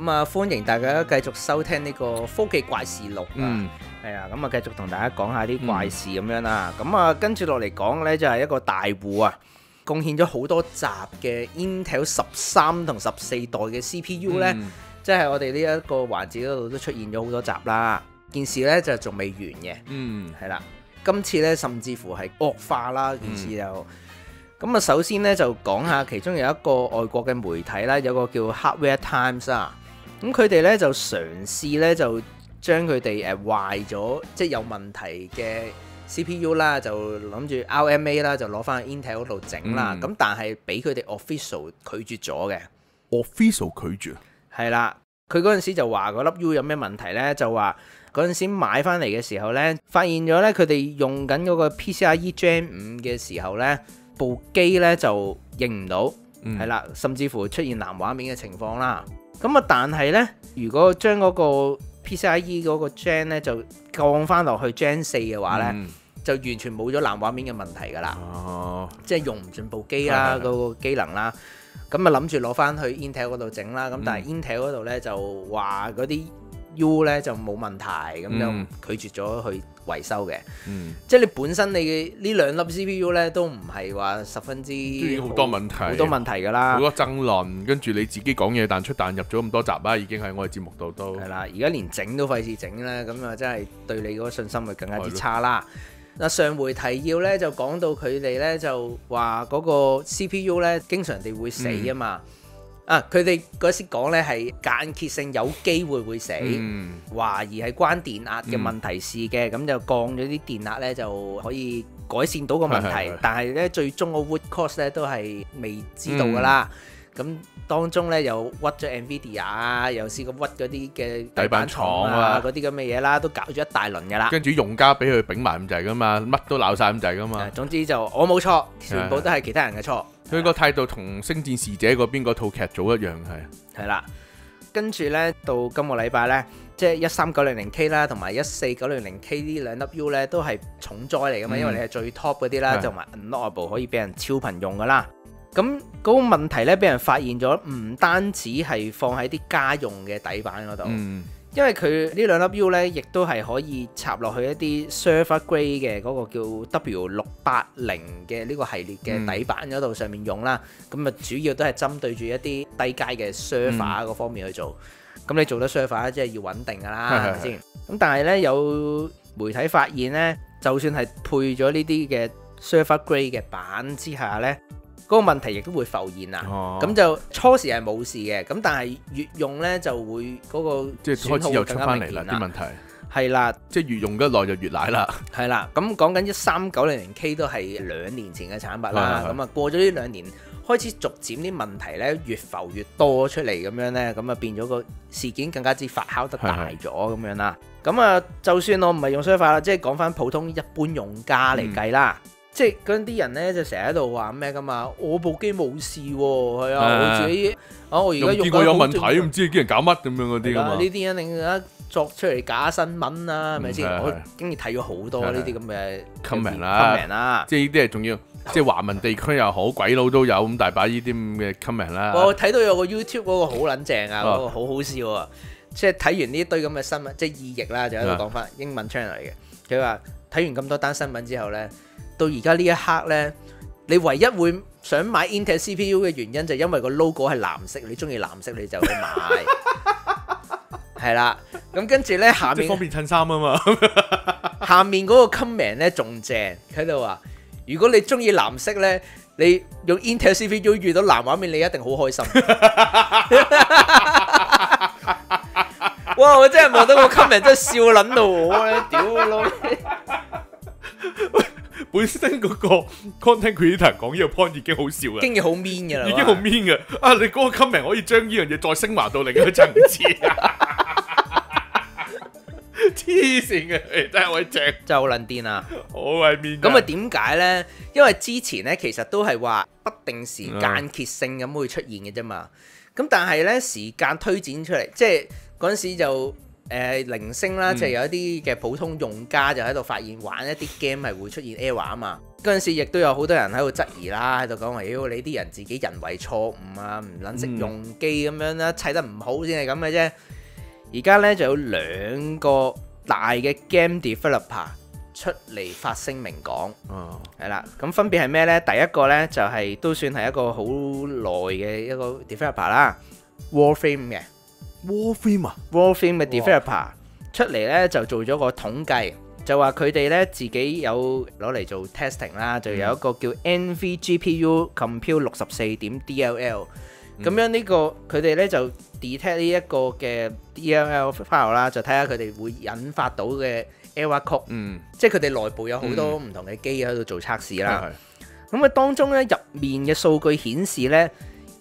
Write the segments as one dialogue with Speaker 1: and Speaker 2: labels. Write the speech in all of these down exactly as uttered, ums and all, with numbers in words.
Speaker 1: 咁啊，歡迎大家繼續收聽呢個科技怪事錄啊，係啊，咁啊繼續同大家講下啲怪事咁樣啦。咁啊跟住落嚟講呢，就係一個大戶啊，貢獻咗好多集嘅 Intel 十三同十四代嘅 C P U 呢，嗯、即係我哋呢一個環節嗰度都出現咗好多集啦。件事呢就仲未完嘅，嗯，係啦，今次呢甚至乎係惡化啦，件事就。嗯咁啊，首先咧就講下其中有一個外國嘅媒體啦，有個叫 Hardware Times 啊。咁佢哋咧就嘗試咧就將佢哋誒壞咗，即係有問題嘅 C P U 啦，就諗住 R M A 啦，就攞翻去 Intel 嗰度整啦。咁、嗯、但係俾佢哋 official 拒絕咗嘅。
Speaker 2: official 拒絕？係
Speaker 1: 啦，佢嗰陣時就話嗰粒 U 有咩問題咧？就話嗰陣時買翻嚟嘅時候咧，發現咗咧佢哋用緊嗰個 P C I E Gen 五嘅時候咧。部機咧就認唔到，係、嗯、啦，甚至乎出現藍畫面嘅情況啦。咁啊，但係咧，如果將嗰個 P C I E 嗰個 Gen 咧就降翻落去 Gen 四嘅話咧，嗯、就完全冇咗藍畫面嘅問題噶啦。哦，即係用唔盡部機啦，嗰、嗰個機能啦。咁啊諗住攞翻去 Intel 嗰度整啦。咁、嗯、但係 Intel 嗰度咧就話嗰啲 U 咧就冇問題，咁就拒絕咗去維修嘅。嗯，即係你本身你嘅呢兩粒 C P U 咧都唔係話十分之
Speaker 2: 好多問題，好
Speaker 1: 多問題㗎啦，
Speaker 2: 好多爭論，跟住你自己講嘢彈出彈入咗咁多集啦，已經喺我哋節目度都
Speaker 1: 係啦。而家連整都費事整咧，咁啊真係對你嗰個信心會更加之差啦。嗱，上回提要咧就講到佢哋咧就話嗰個 C P U 咧經常地會死啊嘛。嗯啊！佢哋嗰時講咧係間歇性有機會會死，嗯、懷疑係關電壓嘅問題事嘅，咁、嗯、就降咗啲電壓咧就可以改善到個問題，是是是但係咧最終個 root cause 咧都係未知道噶啦。咁、嗯、當中咧又屈咗 Nvidia 啊，又試過屈嗰啲嘅底板廠啊，嗰啲咁嘅嘢啦，都搞咗一大輪噶啦。
Speaker 2: 跟住用家俾佢丙埋咁滯噶嘛，乜都鬧晒咁滯噶嘛。
Speaker 1: 總之就我冇錯，全部都係其他人嘅錯。
Speaker 2: 佢個態度同《星戰使者》嗰邊嗰套劇組一樣，係
Speaker 1: 係啦。跟住呢，到今個禮拜呢，即係一三九零零 K 啦，同埋一四九零零 K 呢兩粒 U 呢，都係重災嚟噶嘛，嗯、因為你係最 top 嗰啲啦，同埋 unlockable 可以俾人超頻用噶啦。咁嗰個問題呢，俾人發現咗，唔單止係放喺啲家用嘅底板嗰度。嗯因為佢呢兩粒 U 咧，亦都係可以插落去一啲 server grade 嘅嗰個叫 W 六八零嘅呢個系列嘅底板嗰度上面用啦。咁啊、嗯，主要都係針對住一啲低階嘅 server 嗰方面去做。咁、嗯、你做得 server 即係要穩定噶啦，係咪先？咁但係咧，有媒體發現咧，就算係配咗呢啲嘅 server grade 嘅板之下咧，嗰個問題亦都會浮現啊！咁、哦、就初時係冇事嘅，咁但係越用咧就會嗰個
Speaker 2: 即係開始又出翻嚟啦啲問題。
Speaker 1: 係啦，
Speaker 2: 即係越用得耐就越奶啦。
Speaker 1: 係啦，咁講緊一三九零零 K 都係兩年前嘅產品啦。咁啊過咗呢兩年，開始逐漸啲問題咧越浮越多出嚟咁樣咧，咁啊變咗個事件更加之發酵得大咗咁樣啦。咁啊，就算我唔係用 server 啦，即係講翻普通一般用家嚟計啦。嗯即係嗰啲人咧就成日喺度話咩噶嘛？我部機冇事喎，係啊，我自己啊，我而家用緊
Speaker 2: 有問題，唔知啲人搞乜咁樣嗰啲噶嘛？
Speaker 1: 呢啲一定而家作出嚟假新聞啦，係咪先？我經已睇咗好多呢啲咁嘅
Speaker 2: comment 啦
Speaker 1: comment 啦，
Speaker 2: 即係呢啲係仲要，即係華文地區又好，鬼佬都有咁大把呢啲咁嘅 comment 啦。
Speaker 1: 我睇到有個 YouTube 嗰個好撚正啊，嗰個好好笑啊！即係睇完呢一堆咁嘅新聞，即係意譯啦，就喺度講翻英文 channel 嚟嘅。佢話睇完咁多單新聞之後咧。到而家呢一刻呢，你唯一會想買 Intel C P U 嘅原因就係因為個 logo 係藍色，你中意藍色你就去買，係啦。咁跟住呢，下面
Speaker 2: 方便襯衫啊嘛，
Speaker 1: 下面嗰個 comment 呢仲正，喺度話：如果你中意藍色呢，你用 Intel C P U 遇到藍畫面，你一定好開心。哇！我真係望到個 comment 真係笑撚到我咧，屌佢老味！
Speaker 2: 本身嗰個 content creator 講呢個 point 已經好笑啦，
Speaker 1: 已經好 mean 噶啦，
Speaker 2: 已經好 mean 嘅。啊，你嗰個 comment 可以將呢樣嘢再升華到另一個層次啊！黐線嘅，真係好正，
Speaker 1: 真係好撚癲啊！
Speaker 2: 好鬼 mean。
Speaker 1: 咁啊點解咧？因為之前咧其實都係話不定時間歇性咁會出現嘅啫嘛。咁但係咧時間推展出嚟，即係嗰陣時就。誒、呃、零星啦，嗯、就係有一啲嘅普通用家就喺度發現玩一啲 game 係會出現 error 啊嘛， 嗰陣時亦都有好多人喺度質疑啦，喺度講話，妖你啲人自己人為錯誤啊，唔撚識用機咁樣啦，砌得唔好先係咁嘅啫。而家呢就有兩個大嘅 game developer 出嚟發聲明講，係啦、哦，咁分別係咩呢？第一個呢就係、是、都算係一個好耐嘅一個 developer 啦 ，Warframe 嘅
Speaker 2: Warframe 啊
Speaker 1: ，Warframe 嘅 developer 出嚟呢就做咗個統計。就話佢哋咧自己有攞嚟做 testing 啦，就有一個叫 N V G P U Compute 六十四點 D L L， 咁樣呢個佢哋咧就 detect 呢一個嘅 D L L file 啦，就睇下佢哋會引發到嘅 error code，嗯，即係佢哋內部有好多唔同嘅機喺度做測試啦。咁啊、嗯、當中咧入面嘅數據顯示咧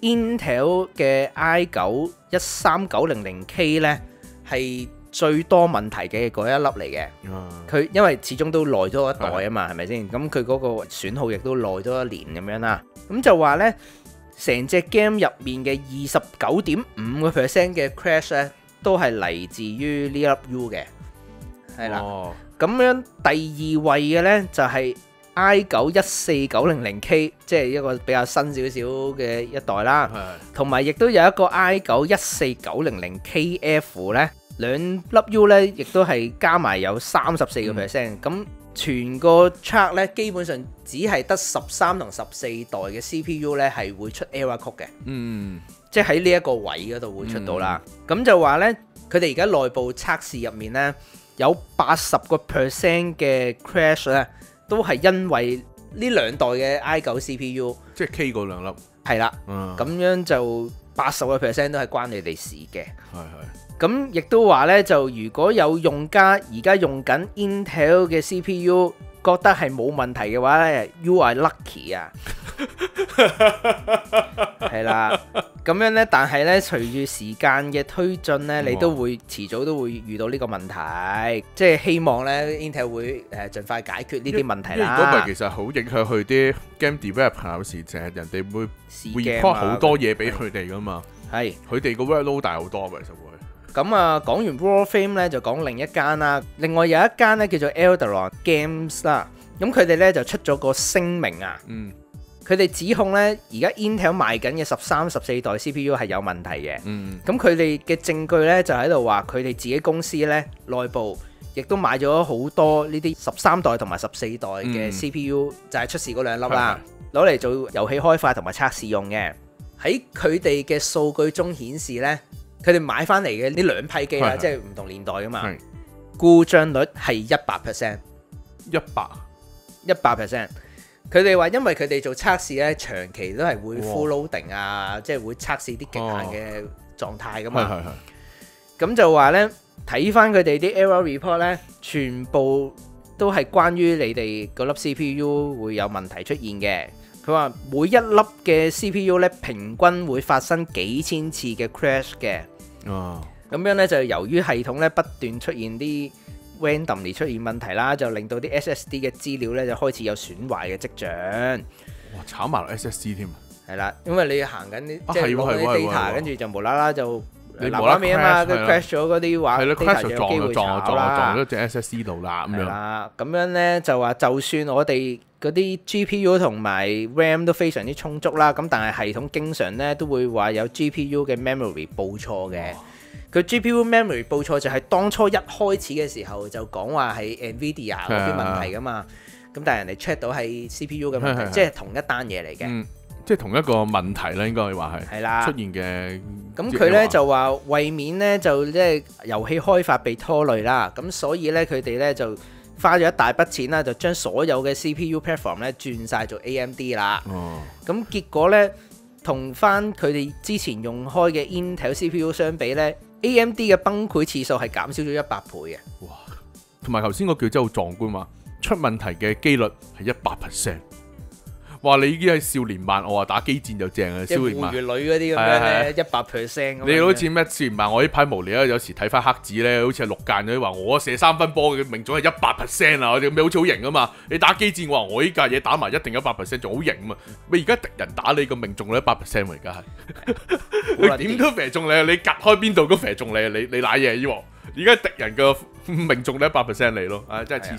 Speaker 1: Intel 嘅 i 九一三九零零 K 咧係最多問題嘅嗰一粒嚟嘅，佢、uh, 因為始終都耐咗一代啊嘛，係咪先？咁佢嗰個損耗亦都耐咗一年咁樣啦。咁就話呢，成隻 game 入面嘅二十九點五個 percent 嘅 crash 呢，都係嚟自於呢粒 U 嘅，係啦。咁、uh, 樣第二位嘅呢，就係、是、i 九一四九零零 K， 即係一個比較新少少嘅一代啦。同埋亦都有一個 i 九一四九零零 K F 呢。兩粒 U 咧，亦都係加埋有三十四個 percent，咁全個 chart 咧基本上只係得十三同十四代嘅 C P U 咧係會出 error code 嘅，嗯，即係喺呢一個位嗰度會出到啦。咁、嗯、就話咧，佢哋而家內部測試入面咧，有八十個 percent 嘅 crash 咧，都係因為呢兩代嘅 i 九 C P U，
Speaker 2: 即係 K 嗰兩粒，
Speaker 1: 係啦，咁、嗯、樣就八十個 percent 都係關你哋事嘅，係係。咁亦都話咧，就如果有用家而家用緊 Intel 嘅 C P U，覺得係冇問題嘅話咧 ，You are lucky 啊，係啦。咁樣咧，但係咧，隨住時間嘅推進咧，你都會遲早都會遇到呢個問題，即係希望咧 Intel 會誒盡快解決呢啲問題啦。
Speaker 2: 如果唔係，其實好影響佢啲 game developer，有時成日人哋會 report 好多嘢俾佢哋噶嘛。係，佢哋個 workload 大好多嘅，其實會。
Speaker 1: 咁啊，講完 Warframe 咧，就講另一間啦。另外有一間咧叫做 Eldron Games 啦。咁佢哋咧就出咗個聲明啊。嗯。佢哋指控咧，而家 Intel 賣緊嘅十三、十四代 C P U 係有問題嘅。嗯。咁佢哋嘅證據咧就喺度話，佢哋自己公司咧內部亦都買咗好多呢啲十三代同埋十四代嘅 C P U，、嗯、就係出事嗰兩粒啦，攞嚟做遊戲開發同埋測試用嘅。喺佢哋嘅數據中顯示咧。佢哋買翻嚟嘅呢兩批機啦，即係唔同年代噶嘛，故障率係一百 percent，
Speaker 2: 一百
Speaker 1: 一百 percent。佢哋話因為佢哋做測試咧，長期都係會 full loading 啊，即係會測試啲極限嘅狀態噶嘛。咁就話咧，睇翻佢哋啲 error report 咧，全部都係關於你哋嗰粒 C P U 會有問題出現嘅。佢話每一粒嘅 C P U 咧，平均會發生幾千次嘅 crash 嘅。哦，咁樣咧就由於系統咧不斷出現啲 randomly 出現問題啦，就令到啲 S S D 嘅資料咧就開始有損壞嘅跡象。
Speaker 2: 哇，炒埋落 S S D 添。
Speaker 1: 係啦，因為你行緊啲、啊、即係攞啲 data，跟住就無啦啦就
Speaker 2: 你無啦啦
Speaker 1: 嘛，佢 crash 咗嗰啲話 data 就有機會
Speaker 2: 撞
Speaker 1: 炒啦。
Speaker 2: 撞咗隻 S S D 度啦，咁樣。係
Speaker 1: 啦，咁樣咧就話就算我哋嗰啲 G P U 同埋 RAM 都非常之充足啦，咁但係系統經常咧都會話有 G P U 嘅 memory 報錯嘅。佢、哦、G P U memory 報錯就係當初一開始嘅時候就講話係 Nvidia 嗰啲問題噶嘛，咁但係人哋 check 到係 C P U 嘅問題，即係同一單嘢嚟嘅。嗯，
Speaker 2: 即係同一個問題啦，應該話係。係啦。出現嘅。
Speaker 1: 咁佢咧就話為免咧就即係遊戲開發被拖累啦，咁所以咧佢哋咧就花咗一大筆錢啦，就將所有嘅 C P U platform 咧轉晒做 A M D 啦。哦。咁結果咧，同翻佢哋之前用開嘅 Intel C P U 相比咧 ，A M D 嘅崩潰次數係減少咗一百倍嘅。
Speaker 2: 哇！同埋頭先嗰句真係好壯觀嘛，出問題嘅機率係一百 percent。哇！你已經係少年漫，我話打機戰就正啊！少年漫，
Speaker 1: 即係戶女嗰啲咁樣咧，一百 percent。
Speaker 2: 你好似咩少年漫？我呢排無聊啊，有時睇翻黑子咧，好似係六間嗰啲話，我射三分波嘅命中係一百 percent 啊！我哋咩好似好型啊嘛！你打機戰，我話我呢架嘢打埋一定一百 percent，仲好型啊嘛！你而家敵人打你個命中率一百 percent 喎，而家係，你點都射中你，你隔開邊度都射中你，你你瀨嘢喎！而家敵人嘅命中率一百 percent 你咯，啊真係黐線！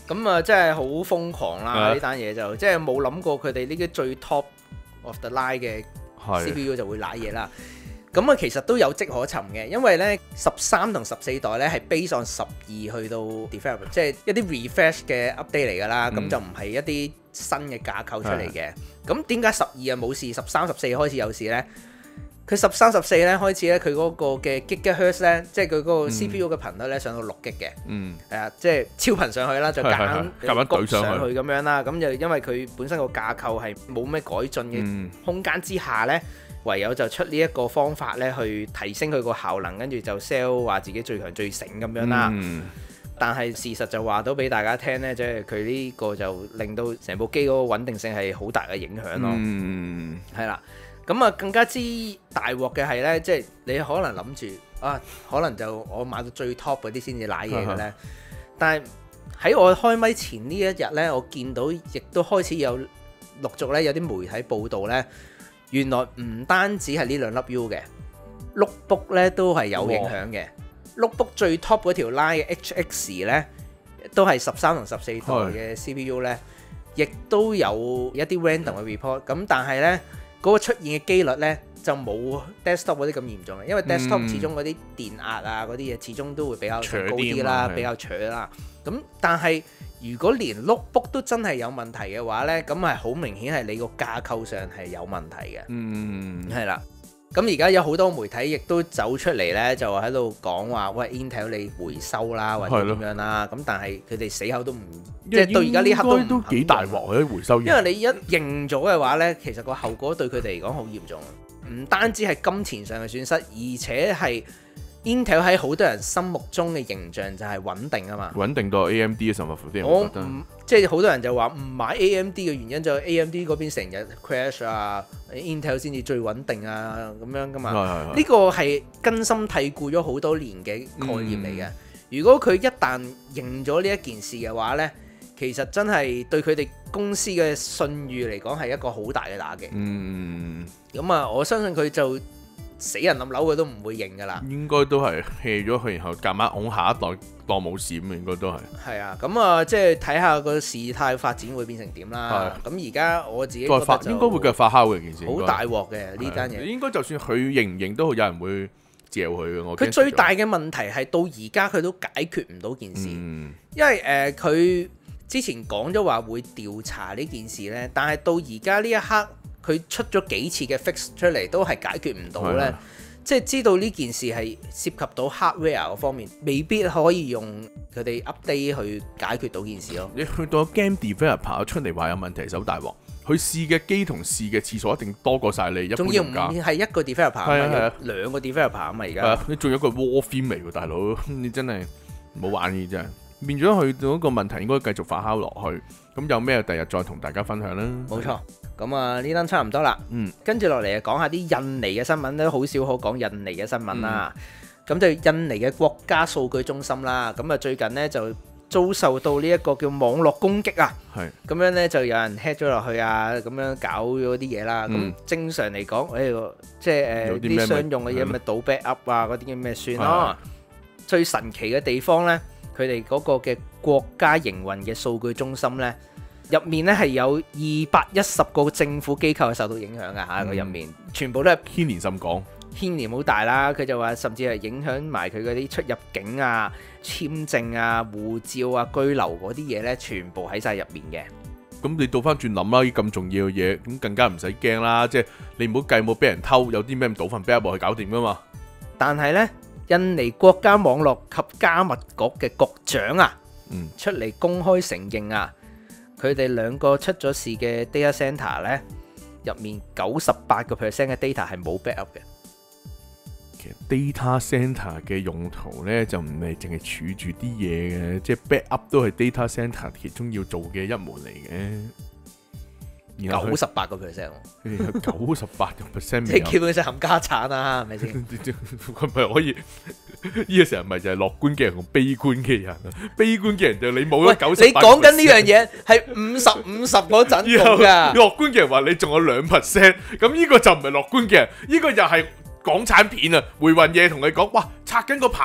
Speaker 1: 咁啊，真係好瘋狂啦！呢單嘢就即係冇諗過佢哋呢啲最 top of the line 嘅 C P U 就會瀨嘢啦。咁啊，其實都有跡可尋嘅，因為咧十三同十四代咧係 base on 十二去到 develop， 即係一啲 refresh 嘅 update 嚟㗎啦。咁、嗯、就唔係一啲新嘅架構出嚟嘅。咁點解十二啊冇事，十三十四開始有事咧？佢十三十四咧開始咧，佢嗰個嘅 gigahertz 咧，即係佢嗰個 C P U 嘅頻率咧上到六 G 嘅，嗯，係啊，即係超頻上去啦，就夾硬夾硬懟上去咁樣啦。咁就因為佢本身個架構係冇咩改進嘅空間之下咧，唯有就出呢一個方法咧去提升佢個效能，跟住就 sell 話自己最強最醒咁樣啦。嗯、但係事實就話到俾大家聽咧，即係佢呢個就令到成部機嗰個穩定性係好大嘅影響咯。嗯，係啦。咁啊，更加之大鑊嘅係咧，即係你可能諗住啊，可能就我買到最 top 嗰啲先至瀨嘢嘅咧。但係喺我開咪前呢一日咧，我見到亦都開始有陸續咧有啲媒體報道咧，原來唔單止係呢兩粒 U 嘅 notebook 咧都係有影響嘅。notebook 最 top 嗰條 line 嘅 H X 咧，都係十三同十四代嘅 C P U 咧，亦都有一啲 random 嘅 report。咁但係咧，嗰個出現嘅機率咧就冇 desktop 嗰啲咁嚴重嘅，因為 desktop 始終嗰啲電壓啊嗰啲嘢始終都會比較高啲啦，比較扯啦。咁但係如果連 notebook 都真係有問題嘅話咧，咁係好明顯係你個架構上係有問題嘅。嗯，係啦。咁而家有好多媒體亦都走出嚟咧，就喺度講話，喂 Intel 你回收啦，或者點樣啦。咁但係佢哋死口都唔，即係到而家呢刻都
Speaker 2: 都幾大鑊喺回收。
Speaker 1: 因為你一認咗嘅話咧，其實個後果對佢哋嚟講好嚴重，唔單止係金錢上嘅損失，而且係 Intel 喺好多人心目中嘅形象就係穩定啊嘛。
Speaker 2: 穩定到 A M D 嘅甚至乎啲人
Speaker 1: 我覺得，即係好多人就話唔買 A M D 嘅原因就係 A M D 嗰邊成日 crash 啊。Intel 先至最穩定啊，咁樣噶嘛？呢個係根深蒂固咗好多年嘅概念嚟嘅。嗯、如果佢一旦認咗呢一件事嘅話呢，其實真係對佢哋公司嘅信譽嚟講係一個好大嘅打擊。嗯，咁啊，我相信佢就死人冧樓佢都唔會認噶啦。應該
Speaker 2: 都係 hea 咗佢，然後夾硬往下一代當冇事咁，應該都係。
Speaker 1: 係啊，咁啊，即係睇下個事態發展會變成點啦。咁而家我自己覺得就
Speaker 2: 應該會繼續發酵嘅件事，
Speaker 1: 好大鑊嘅呢單嘢。
Speaker 2: 應該就算佢認唔認都好，有人會嚼佢嘅。我
Speaker 1: 佢最大嘅問題係到而家佢都解決唔到件事，嗯、因為誒佢、呃、之前講咗話會調查呢件事呢，但係到而家呢一刻佢出咗幾次嘅 fix 出嚟都係解決唔到呢。即係知道呢件事係涉及到 hardware 嗰方面，未必可以用佢哋 update 去解決到件事咯。
Speaker 2: 你去到 game developer 出嚟話有問題，手大鑊。佢試嘅機同試嘅次數一定多過晒你一般用家。仲要唔係
Speaker 1: 一個 developer，係啊，兩個 developer 啊嘛而家。
Speaker 2: 你仲有一個 war theme 嚟喎，大佬，你真係冇玩嘅真係。變咗去到一個問題，應該繼續發酵落去。咁有咩第日再同大家分享啦。
Speaker 1: 冇錯。咁啊，呢單差唔多啦。嗯。跟住落嚟啊，講下啲印尼嘅新聞咧，好少可講印尼嘅新聞啦。咁、嗯、就印尼嘅國家數據中心啦。咁啊，最近呢，就遭受到呢一個叫網絡攻擊啊。係。咁樣呢，就有人 hack 咗落去啊，咁樣搞咗啲嘢啦。咁、嗯、正常嚟講，誒、哎，即係誒啲商用嘅嘢，咪倒 backup 啊，嗰啲咁咩算咯。最神奇嘅地方呢，佢哋嗰個嘅國家營運嘅數據中心呢，入面咧係有二百一十個政府機構係受到影響嘅嚇，佢入面全部都係
Speaker 2: 牽連甚廣，
Speaker 1: 牽連好大啦。佢就話甚至係影響埋佢嗰啲出入境啊、簽證啊、護照啊、居留嗰啲嘢咧，全部喺晒入面嘅。
Speaker 2: 咁你倒翻轉諗啦，咁重要嘅嘢，咁更加唔使驚啦。即係你唔好計冇俾人偷，有啲咩唔倒份 backup 去搞掂噶嘛。
Speaker 1: 但係咧，印尼國家網絡及加密局嘅局長啊，嗯、出嚟公開承認啊。佢哋兩個出咗事嘅 data center 咧，入面九十八個 percent 嘅 data 係冇 backup 嘅。
Speaker 2: 其實 data center 嘅用途咧就唔係淨係儲住啲嘢嘅，即係 backup 都係 data center 其中要做嘅一門嚟嘅。
Speaker 1: 九十八個 percent，
Speaker 2: 九十八個 percent，
Speaker 1: 即係基本上冚家產啊，係咪先？
Speaker 2: 佢咪可以呢個時候咪就係樂觀嘅人同悲觀嘅人啊？悲觀嘅人就你冇咗九十八，你講緊呢樣嘢係五十五十嗰陣用噶。樂觀嘅人話你仲有兩 percent， 咁呢個就唔係樂觀嘅人，呢個又係港產片啊！回魂夜同你講，哇，拆緊個棚喎，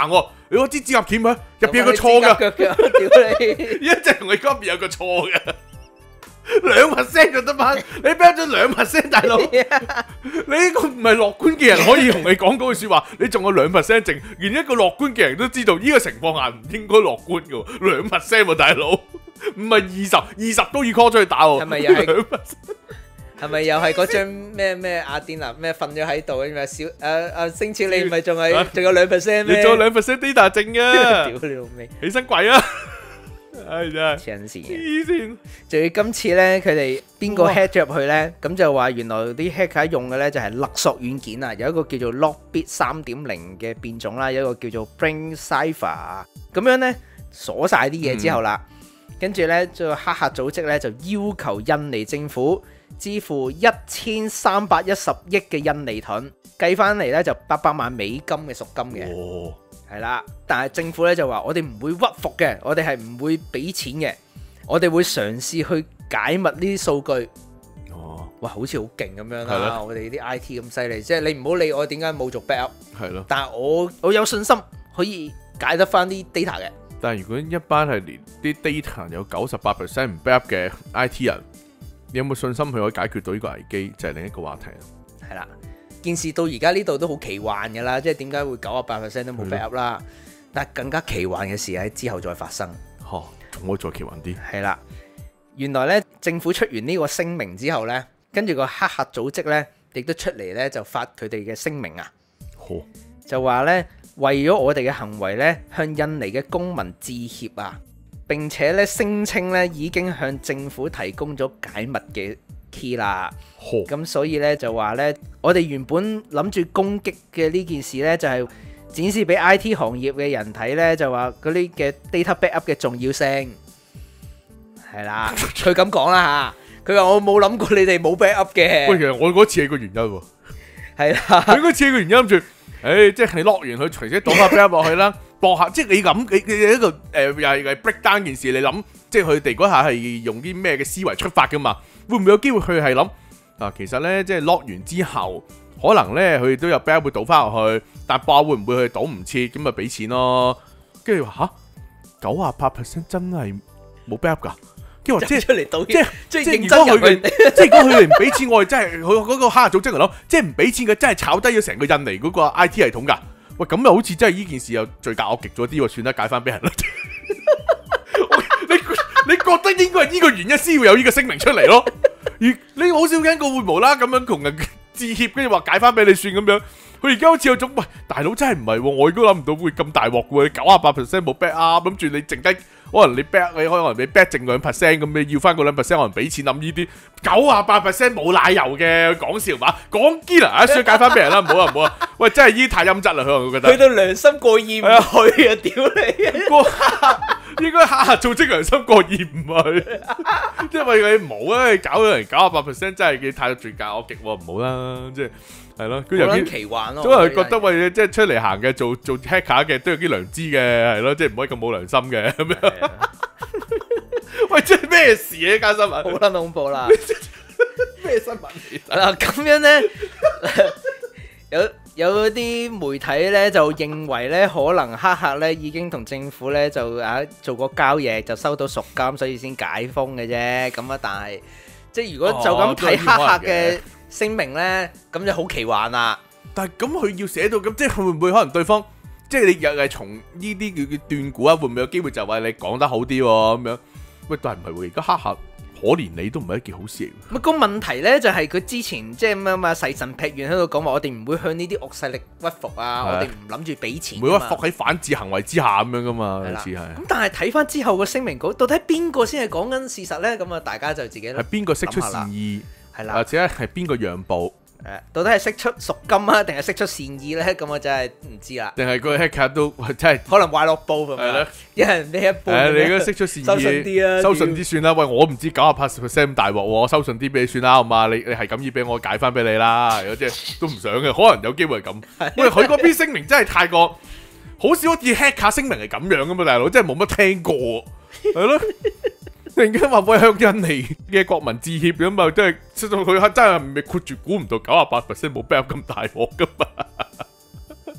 Speaker 2: 你攞支指甲鉗啊，入邊有個錯㗎，
Speaker 1: 腳腳，屌你！
Speaker 2: 一直同你嗰邊有個錯嘅，兩 percent 就得嘛？你俾咗兩 percent， 大佬，你呢個唔係樂觀嘅人可以同你講嗰句説話，你仲有兩 percent 剩，連一個樂觀嘅人都知道呢個情況下唔應該樂觀嘅喎，兩 percent 喎，大佬，唔係二十，二十都要 call 出去打喎，
Speaker 1: 係咪又係
Speaker 2: 兩 percent？
Speaker 1: 係咪又係嗰張咩咩阿典娜咩瞓咗喺度嘅小誒誒星超你唔係仲係仲有兩 percent 咩？
Speaker 2: 你仲有兩 percent data 剩啊！
Speaker 1: 屌你老味！
Speaker 2: 起身跪啊！唉真係
Speaker 1: 黐線嘅。
Speaker 2: 黐線。
Speaker 1: 仲要今次咧，佢哋邊個 hack 咗入去咧？咁就話原來啲 hacker 用嘅咧就係勒索軟件啊，有一個叫做 Lockbit 三點零嘅變種啦，有一個叫做 Brain Cipher。咁樣咧鎖晒啲嘢之後啦，跟住咧就黑客組織咧就要求印尼政府支付一千三百一十億嘅印尼盾，計翻嚟咧就八百萬美金嘅贖金嘅。
Speaker 2: 哦，
Speaker 1: 係啦，但係政府咧就話我哋唔會屈服嘅，我哋係唔會俾錢嘅，我哋會嘗試去解密呢啲數據。
Speaker 2: 哦，
Speaker 1: 哇，好似好勁咁樣
Speaker 2: 係咯
Speaker 1: 啦！我哋啲 I T 咁犀利，即係你唔好理我點解冇做 backup，
Speaker 2: 係咯。
Speaker 1: 但係我我有信心可以解得翻啲 data 嘅。
Speaker 2: 但係如果一班係連啲 data 有九十八 percent 唔 backup 嘅 I T 人，你有冇信心佢可以解決到呢個危機？就係另一個話題啦。
Speaker 1: 係啦，件事到而家呢度都好奇幻㗎啦，即係點解會九十八 percent 都冇 backup 啦？但係更加奇幻嘅事喺之後再發生。
Speaker 2: 嚇，仲可以再奇幻啲。
Speaker 1: 係啦，原來咧政府出完呢個聲明之後咧，跟住個黑客組織咧亦都出嚟咧就發佢哋嘅聲明啊，
Speaker 2: 好，
Speaker 1: 就話咧為咗我哋嘅行為咧向印尼嘅公民致歉啊！並且咧聲稱咧已經向政府提供咗解密嘅 key 啦。
Speaker 2: 好，
Speaker 1: 咁所以咧就話咧，我哋原本諗住攻擊嘅呢件事咧，就係展示俾 I T 行業嘅人睇咧，就話嗰啲嘅 data backup 嘅重要性。係啦，佢咁講啦嚇，佢話我冇諗過你哋冇 backup 嘅。
Speaker 2: 喂，其實我嗰次係個原因喎。
Speaker 1: 係啦，
Speaker 2: 佢嗰次係個原因諗住，誒，即係你落完佢，隨時倒下 backup 落去啦。博下，即係你諗，你你一個誒、呃、又係又係 break down 件事，你諗，即係佢哋嗰下係用啲咩嘅思維出發噶嘛？會唔會有機會佢係諗啊？其實咧，即係 lock 完之後，可能咧佢哋都有 backup 會倒翻落去，但爆會唔會佢倒唔切，咁咪俾錢咯？跟住話嚇，九啊八 percent 真係冇 backup 㗎。跟住話即係
Speaker 1: 出嚟賭，
Speaker 2: 即係
Speaker 1: 即係
Speaker 2: 即係
Speaker 1: 認真入去。
Speaker 2: 即係如果佢哋唔俾錢，我哋真係佢嗰個黑客組織嚟諗，即係唔俾錢嘅，真係炒低咗成個印尼嗰個 I T 系統㗎。喂，咁又好似真係呢件事又罪駕惡極咗啲喎，算啦，解翻俾人啦。你你覺得應該係呢個原因先會有呢個聲明出嚟咯？而你好少聽過會無啦咁樣同人致歉，跟住話解翻俾你算咁樣。佢而家好似有種喂，大佬真係唔係喎，我亦都諗唔到會咁大鑊喎。你九啊八 percent 冇 back up，諗住你剩低可能你 back 你可能你 back 剩兩 percent 咁，你要翻嗰兩 percent 可能俾錢諗呢啲九啊八 percent 冇奶油嘅，講笑嘛？講堅啊，算解翻俾人啦，唔好啊唔好啊！喂，真係呢啲太陰質啦，佢可能會覺得
Speaker 1: 去到良心過意唔去啊！屌你！
Speaker 2: 個應該下下組織良心過意唔去，因為你唔好啊，你搞到人九啊八 percent 真係嘅太罪駕惡極喎，唔好啦，即係。係咯，佢有啲
Speaker 1: 奇幻咯，
Speaker 2: 都係覺得喂，即係出嚟行嘅做做 hacker 嘅都有啲良知嘅，係咯，即係唔可以咁冇良心嘅咁樣。喂，即係咩事啊？呢間新聞
Speaker 1: 好撚恐怖啦！
Speaker 2: 咩新聞嚟？
Speaker 1: 嗱咁樣咧，有有啲媒體咧就認為咧，可能黑客咧已經同政府咧就啊做過交易，就收到贖金，所以先解封嘅啫。咁啊，但係即係如果就咁睇黑客嘅聲明咧，咁就好奇幻啦。
Speaker 2: 但係咁佢要寫到咁，即係會唔會可能對方，即係你又係從呢啲叫叫斷估啊？會唔會有機會就話你講得好啲咁樣？喂，但係唔係喎，而家黑客可憐你都唔係一件好事嚟。
Speaker 1: 咁個問題咧就係佢之前即係咩嘛誓神劈願喺度講話，我哋唔會向呢啲惡勢力屈服啊，我哋唔諗住俾錢，
Speaker 2: 唔會屈服喺反智行為之下咁樣噶嘛，好似係。咁
Speaker 1: 但係睇翻之後個聲明稿，到底邊個先係講緊事實咧？咁啊，大家就自己
Speaker 2: 係邊個釋出善意？
Speaker 1: 係啦，
Speaker 2: 或者係邊個讓步？
Speaker 1: 誒，到底係釋出贖金啊，定係釋出善意咧？咁我真係唔知啦。
Speaker 2: 定係個 hacker 都真係
Speaker 1: 可能壞落煲咁樣，一人俾一半。
Speaker 2: 誒，你而家釋出善意，
Speaker 1: 收順啲啊，
Speaker 2: 收順啲算啦。喂，我唔知九啊八 percent 咁大鑊，我收順啲俾你算啦，好嘛？你你係咁意俾我解翻俾你啦。如果即係都唔想嘅，可能有機會係咁。喂，佢嗰邊聲明真係太過，好少好似 hacker 聲明係咁樣噶嘛，大佬真係冇乜聽過，係咯。突然間話喂向印尼嘅國民致歉咁啊，真係出到佢真係未括住估唔到九啊八 percent 冇 backup 咁大鑊噶嘛，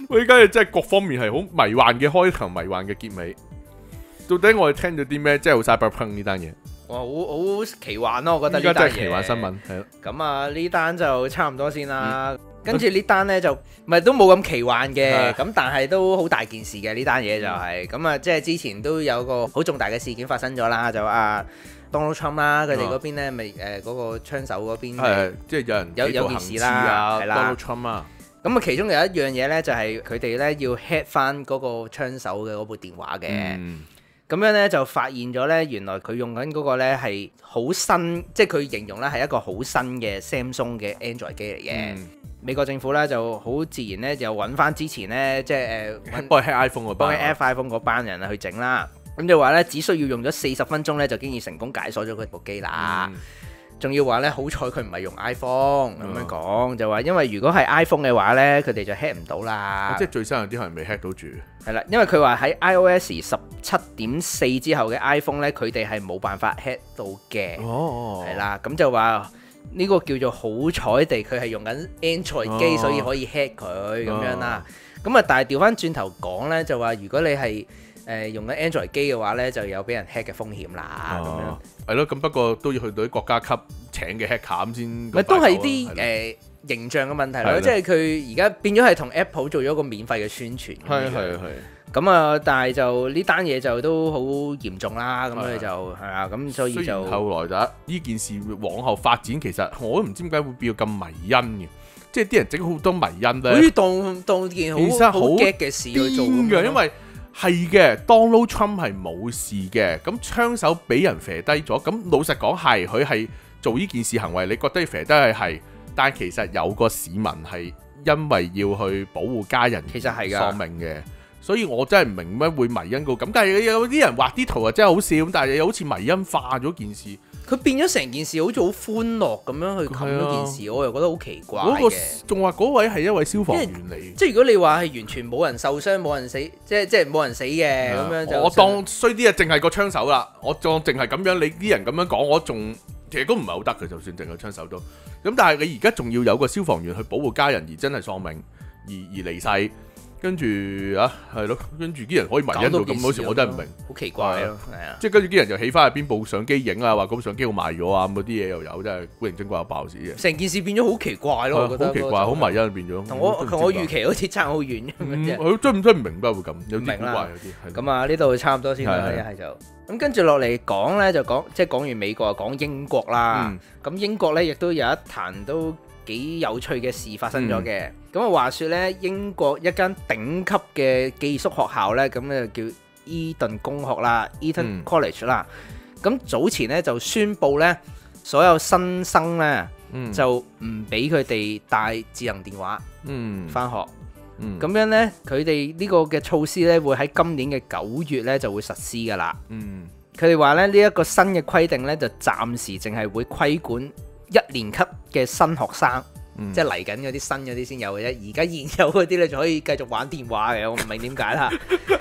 Speaker 2: 我依家真係各方面係好迷幻嘅開頭，迷幻嘅結尾。到底我哋聽咗啲咩？即係好 cyberpunk 呢單嘢。
Speaker 1: 哇，好好奇幻咯，我覺得
Speaker 2: 依家
Speaker 1: 呢單嘢。
Speaker 2: 真係奇幻新聞係咯。
Speaker 1: 咁啊，呢單就差唔多先啦。嗯、跟住呢單呢，就唔係都冇咁奇幻嘅，咁、啊、但係都好大件事嘅呢單嘢就係、是、咁啊，即係之前都有個好重大嘅事件發生咗啦，就啊 Donald Trump 啦，佢哋嗰邊咧咪誒嗰個槍手嗰邊係
Speaker 2: 即係有人
Speaker 1: 有有件事啦，係啦
Speaker 2: Donald Trump 啊。
Speaker 1: 咁啊，其中有一樣嘢咧，就係佢哋咧要 hack 翻嗰個槍手嘅嗰部電話嘅。嗯咁樣咧就發現咗咧，原來佢用緊嗰個咧係好新，即係佢形容咧係一個好新嘅 Samsung 嘅 Android 機嚟嘅。嗯、美國政府咧就好自然咧就揾翻之前咧即係誒
Speaker 2: 幫佢 hack iPhone 嗰班，
Speaker 1: 幫佢 hack iPhone 嗰班人啊去整啦。咁就話咧只需要用咗四十分鐘咧就經已成功解鎖咗佢部機啦。仲、嗯、要話咧好彩佢唔係用 iPhone 咁、嗯、樣講，就話因為如果係 iPhone 嘅話咧，佢哋就 hack 唔到啦。
Speaker 2: 即係最新有啲可能未 hack 到住。
Speaker 1: 係啦，因為佢話喺 iOS 十七點四之後嘅 iPhone 咧，佢哋係冇辦法 hack 到嘅。哦，係啦，咁就話呢個叫做好彩地，佢係用緊 Android 機，哦、所以可以 hack 佢咁、哦、樣啦。咁啊，但係調翻轉頭講咧，就話如果你係誒、呃、用緊 Android 機嘅話咧，就有俾人 hack 嘅風險啦。咁、哦、
Speaker 2: 樣係咯，咁不過都要去到啲國家級請嘅 hacker 咁先。咪
Speaker 1: 都係啲誒形象嘅問題咯，的即係佢而家變咗係同 Apple 做咗個免費嘅宣傳。係係係。咁啊，但係就呢單嘢就都好嚴重啦。咁佢就係啊，咁所以就雖然
Speaker 2: 後來就呢件事往後發展，其實我都唔知點解會變到咁迷因嘅，即係啲人整好多迷因咧，
Speaker 1: 好似當當件好好 get 嘅事去做嘅，
Speaker 2: 因為係嘅 Donald Trump 係冇事嘅，咁槍手俾人射低咗，咁老實講係佢係做呢件事行為，你覺得射低係係，但其實有個市民係因為要去保護家人，
Speaker 1: 其實係
Speaker 2: 喪命嘅。所以我真係唔明咩會迷因到咁，但係有啲人畫啲圖啊真係好笑，但係又好似迷因化咗件事。
Speaker 1: 佢變咗成件事好似好歡樂咁樣去冚咗件事，啊、我又覺得好奇怪嘅。
Speaker 2: 嗰個仲話嗰位係一位消防員嚟，
Speaker 1: 即係如果你話係完全冇人受傷、冇人死，即係即係冇人死嘅咁、啊、樣就。
Speaker 2: 我當衰啲啊，淨係個槍手啦。我當淨係咁樣，你啲人咁樣講，我仲其實都唔係好得嘅，就算淨係槍手都。咁但係你而家仲要有個消防員去保護家人而真係喪命而而離世。跟住啊，係咯，跟住啲人可以迷因到咁，嗰時我真係唔明，
Speaker 1: 好奇怪咯，係啊，
Speaker 2: 即係跟住啲人就起翻去邊部相機影啊，話嗰部相機好賣咗啊，咁嗰啲嘢又有，真係古靈精怪到爆屎嘅。
Speaker 1: 成件事變咗好奇怪咯，我覺得
Speaker 2: 好奇怪，好迷因變咗。
Speaker 1: 同我同我預期好似差好遠咁樣啫。
Speaker 2: 佢真唔真唔明白會咁，有啲古怪有啲。
Speaker 1: 咁啊，呢度差唔多先啦，一係就咁跟住落嚟講咧，就講即係講完美國，講英國啦。咁英國咧亦都有一壇都幾有趣嘅事發生咗嘅。咁啊，話說咧，英國一間頂級嘅寄宿學校咧，咁咧就叫伊頓公學啦 ，Eton College 啦。咁、嗯、早前咧就宣布咧，所有新生咧、嗯、就唔俾佢哋帶智能電話翻學。咁、嗯、樣咧，佢哋呢個嘅措施咧，會喺今年嘅九月咧就會實施噶啦。佢哋話咧，呢一個新嘅規定咧，就暫時淨係會規管一年級嘅新學生。嗯、即係嚟緊嗰啲新嗰啲先有嘅啫，而家現有嗰啲咧就可以繼續玩電話嘅，我唔明點解啦。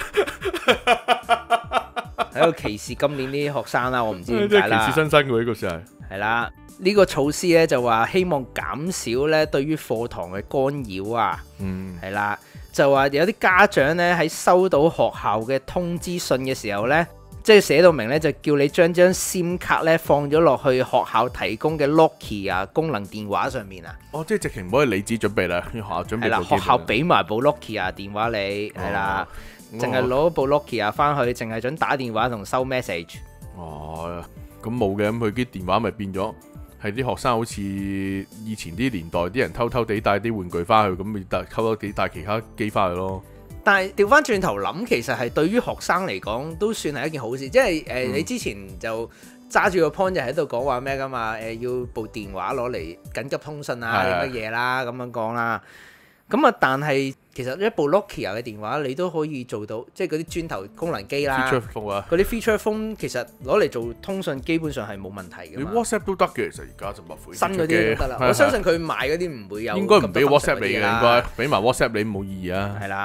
Speaker 1: 喺度歧視今年啲學生啦，我唔知點解啦。
Speaker 2: 歧視新生嘅呢個事係
Speaker 1: 係啦，呢、這個措施咧就話希望減少咧對於課堂嘅干擾啊。嗯，係啦，就話有啲家長咧喺收到學校嘅通知信嘅時候咧。即係寫到明咧，就叫你將張 SIM 卡咧放咗落去學校提供嘅 Nokia 功能電話上面啊！
Speaker 2: 哦，即係直情唔可以你自己準備啦，學校準備。係啦，
Speaker 1: 學校俾埋部 Nokia 電話你，係啦，淨係攞部 Nokia 翻去，淨係準打電話同收 message。哦，
Speaker 2: 咁冇嘅，咁佢啲電話咪變咗係啲學生好似以前啲年代啲人偷偷地帶啲玩具翻去，咁咪偷偷地帶其他機翻去咯。
Speaker 1: 但係調翻轉頭諗，其實係對於學生嚟講都算係一件好事，即係誒、呃嗯、你之前就揸住個 point 就喺度講話咩噶嘛？誒、呃、要部電話攞嚟緊急通訊啊啲乜嘢啦咁樣講啦。咁啊，但係其實一部 Nokia 嘅電話你都可以做到，即係嗰啲磚頭功能機啦，嗰啲 feature phone 其實攞嚟做通訊基本上係冇問題嘅。
Speaker 2: 你 WhatsApp 都得嘅，其實而家就冇
Speaker 1: 新嗰啲都得啦。我相信佢賣嗰啲唔會有。
Speaker 2: 應該唔俾 WhatsApp 你嘅，應該俾埋 WhatsApp 你冇意義啊。
Speaker 1: 係啦。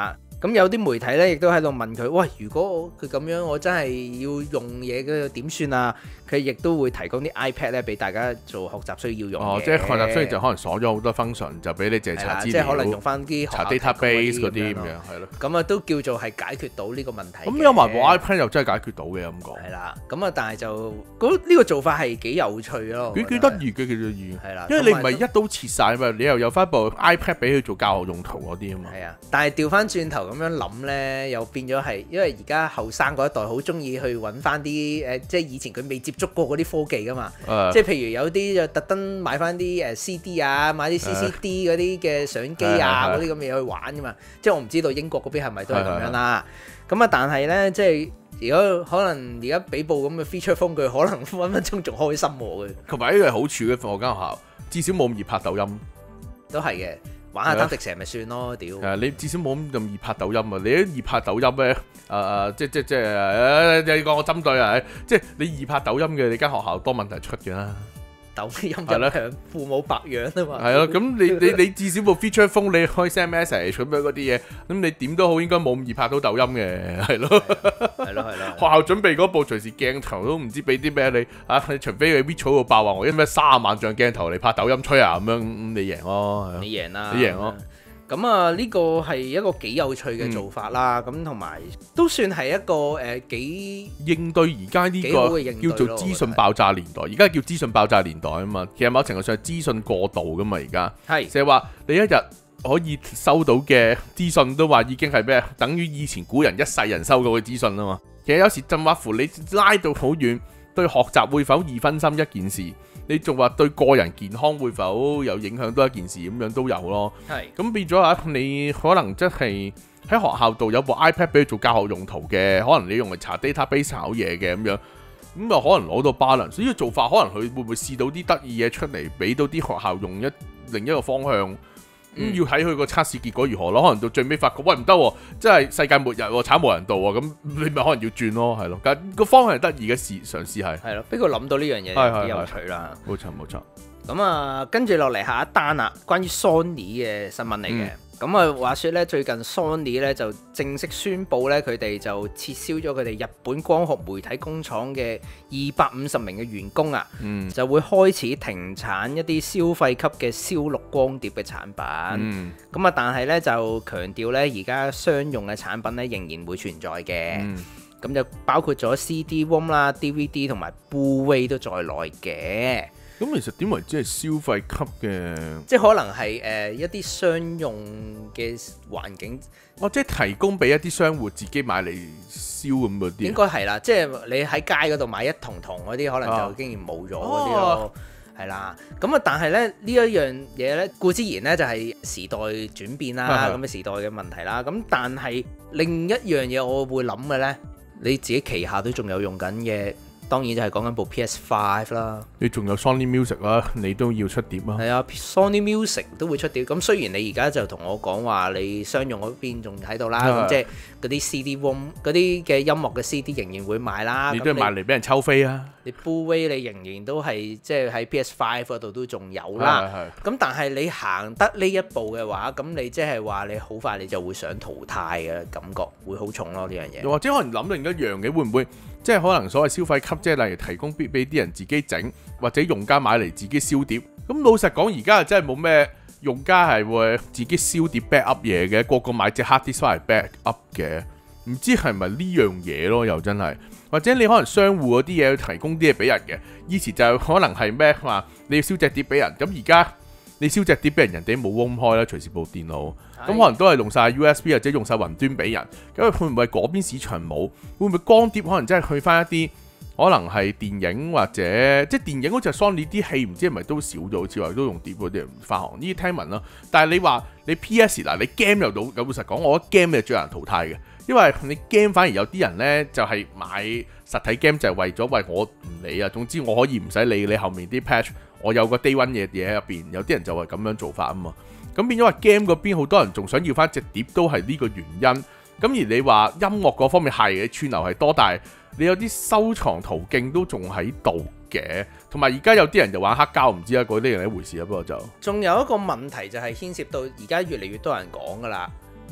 Speaker 1: 咁有啲媒體咧，亦都喺度問佢：喂，如果佢咁樣，我真係要用嘢嘅點算啊？佢亦都會提供啲 iPad 咧，俾大家做學習需要用嘅。
Speaker 2: 哦，即係學習需要就可能鎖咗好多 function， 就俾你淨係查資料，
Speaker 1: 即係可能用翻啲
Speaker 2: 查 database 嗰啲咁樣，係咯。
Speaker 1: 咁啊都叫做係解決到呢個問題。
Speaker 2: 咁有埋部 iPad 又真係解決到嘅咁講。
Speaker 1: 係啦，咁啊但係就呢個做法係幾有趣咯。
Speaker 2: 幾幾得意嘅，幾得意。
Speaker 1: 係啦，
Speaker 2: 因為你唔係一刀切晒嘛，你又有翻部 iPad 俾佢做教學用途嗰啲啊嘛。
Speaker 1: 係啊，但係調翻轉頭咁樣諗咧，又變咗係，因為而家後生嗰一代好中意去揾翻啲誒，即係以前佢未接觸過嗰啲科技噶嘛。
Speaker 2: Uh,
Speaker 1: 即係譬如有啲就特登買翻啲誒 C D 啊，買啲 C C D 嗰啲嘅相機啊，嗰啲咁嘅嘢去玩噶嘛。即係我唔知道英國嗰邊係咪都係咁樣啦。咁啊，但係咧，即係如果可能而家俾部咁嘅 feature phone，佢可能分分鐘仲開心喎。
Speaker 2: 同埋呢個係好處嘅，放我間學校至少冇咁易拍抖音。
Speaker 1: 都係嘅。玩下貪食蛇咪算咯，屌！
Speaker 2: 係你至少冇咁易拍抖音啊！你一易拍抖音咧，誒、呃、誒，即即即誒，你講我針對啊，即係你易拍抖音嘅，你間學校多問題出嘅啦。
Speaker 1: 抖音影響父母白養啊嘛。
Speaker 2: 係咯，咁你你你至少部 feature phone 你開 send message 咁樣嗰啲嘢，咁你點都好應該冇咁易拍到抖音嘅，係咯。
Speaker 1: 係咯係咯。
Speaker 2: 學校準備嗰部隨時鏡頭都唔知俾啲咩你啊，除非佢 V 草到爆話我啲咩三十萬像鏡頭嚟拍抖音吹啊咁樣，咁你贏咯。
Speaker 1: 你贏啦。
Speaker 2: 你贏咯。
Speaker 1: 咁啊，呢個係一個幾有趣嘅做法啦。咁同埋都算係一個誒幾
Speaker 2: 應對而家呢個叫做資訊爆炸年代。而家叫資訊爆炸年代啊嘛。其實某程度上係資訊過度噶嘛。而家係就係話你一日可以收到嘅資訊都話已經係咩？等於以前古人一世人收到嘅資訊啊嘛。其實有時甚或乎你拉到好遠，對學習會否易分心一件事？你仲話對個人健康會否有影響都一件事，咁樣都有咯。係咁變咗啊！你可能真係喺學校度有部 iPad 俾你做教學用途嘅，可能你用嚟查 database 考嘢嘅咁樣，咁啊可能攞到 balance。所以做法可能佢會唔會試到啲得意嘢出嚟，俾到啲學校用一另一個方向。咁、嗯、要睇佢個測試結果如何咯，可能到最尾發覺喂唔得，真係世界末日，慘無人道喎，咁你咪可能要轉咯，係咯。但個方向係得意嘅試嘗試係。係咯，俾佢諗到呢樣嘢幾有趣啦。冇錯冇錯。咁啊，跟住落嚟下一單啦，關於 Sony 嘅新聞嚟嘅。咁啊、嗯，話說咧，最近 Sony 咧就正式宣布咧，佢哋就撤銷咗佢哋日本光學媒體工廠嘅二百五十名嘅員工啊，嗯、就會開始停產一啲消費級嘅燒錄光碟嘅產品。咁啊、嗯，但係咧就強調咧，而家商用嘅產品咧仍然會存在嘅。咁、嗯、就包括咗 C D-ROM 啦、D V D 同埋 Blu-ray 都在內嘅。 咁其實點為之係消費級嘅？即
Speaker 1: 係可能係誒、呃、一啲商用嘅環境，
Speaker 2: 或者提供俾一啲商戶自己買嚟燒咁嗰啲。應
Speaker 1: 該係啦，即係你喺街嗰度買一筒筒嗰啲，可能就竟然冇咗嗰啲咯。係啦，咁啊，但係咧呢一樣嘢咧，固之然咧就係時代轉變啦，咁嘅時代嘅問題啦。咁但係另一樣嘢我會諗嘅咧，你自己旗下都仲有用緊嘅。當然就係講緊部 P S 五 啦，
Speaker 2: 你仲有 Sony Music 啦，你都要出碟啊。
Speaker 1: 係啊 ，Sony Music 都會出碟。咁雖然你而家就同我講話，你商用嗰邊仲喺度啦，咁的即係嗰啲 C D-ROM 嗰啲嘅音樂嘅 C D 仍然會賣啦。
Speaker 2: 你都係賣嚟俾人抽飛啊！
Speaker 1: 你 Blu-ray 你仍然都係即係喺 P S 五 嗰度都仲有啦。咁但係你行得呢一步嘅話，咁你即係話你好快你就會想淘汰嘅感覺會好重咯，呢樣嘢。
Speaker 2: 又或者可能諗另一樣嘅，會唔會即係可能所謂消費級，即係例如提供俾俾啲人自己整，或者用家買嚟自己燒碟。咁老實講，而家真係冇咩用家係會自己燒碟 back up 嘢嘅，個個買隻 hard disk 翻嚟 back up 嘅。唔知係咪呢樣嘢咯？又真係，或者你可能商戶嗰啲嘢要提供啲嘢俾人嘅，以前就可能係咩話你要燒隻碟俾人，咁而家你燒隻碟俾人，人哋冇 roam 開啦，隨時部電腦，咁可能都係用晒 U S B 或者用晒雲端俾人，咁會唔會嗰邊市場冇？會唔會光碟可能真係去翻一啲可能係電影或者即係電影好似係 Sony 啲戲，唔知係咪都少咗，好似話都用碟嗰啲人發行呢啲聽聞啦。但係你話你 P S 嗱，你 game 又到，有老實講，我覺得 game 係最難淘汰嘅。因為你 game 反而有啲人呢，就係、是、買實體 game 就係為咗喂我唔理啊，總之我可以唔使理你後面啲 patch，我有個 day one 嘢嘢喺入邊，有啲人就係咁樣做法啊嘛。咁變咗話 game 嗰邊好多人仲想要翻隻碟，都係呢個原因。咁而你話音樂嗰方面係嘅串流係多，但係你有啲收藏途徑都仲喺度嘅。同埋而家有啲人就玩黑膠，唔知啊嗰啲係一回事啊。不過就仲
Speaker 1: 有一個問題就係牽涉到而家越嚟越多人講噶啦。